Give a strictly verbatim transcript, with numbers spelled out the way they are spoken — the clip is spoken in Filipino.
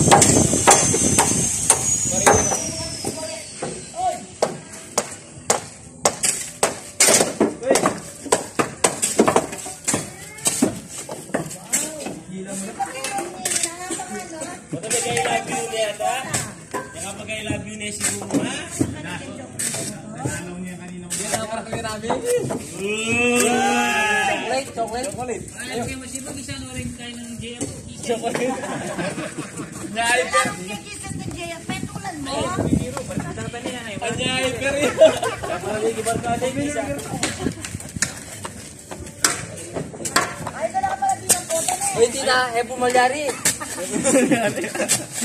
Chocolate, chocolate. Chocolate. Ay, kaya masipag isa na rin tayo ng J F. Chocolate. Naiper. Kisses ng J F. Petulan mo. Naiper yun. Ay, dala ka pala din ang photo na eh. Uy, tita, eh, pumalyari.